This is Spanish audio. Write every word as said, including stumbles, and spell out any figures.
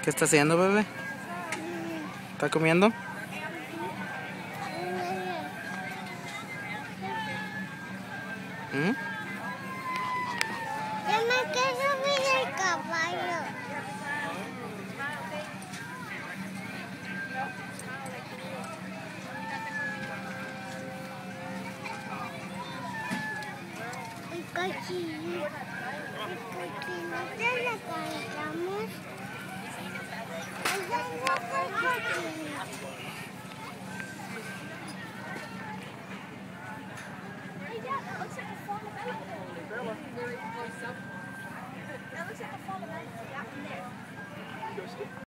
¿Qué está haciendo, bebé? ¿Está comiendo? ¿Mm? Yo me quiero subir el caballo. El cochino. El cochino te lo cantamos. Es el cochino.